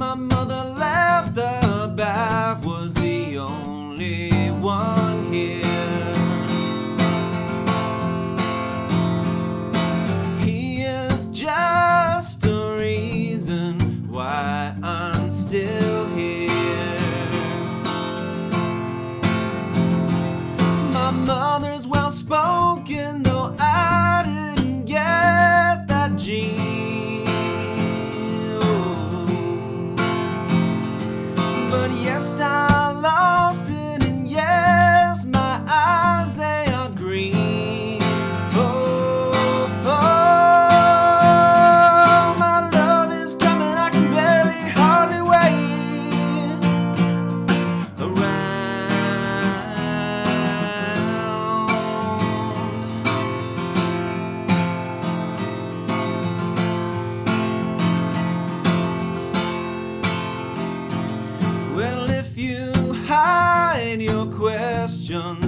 my mother left, the back was the only one here. He is just a reason why I'm still here. My mother's well spoken, though I didn't get that gene. But yes, I lost it, and yes, my eyes, they are green. Oh, oh, my love is coming, I can barely hardly wait around. Well, if you hide your questions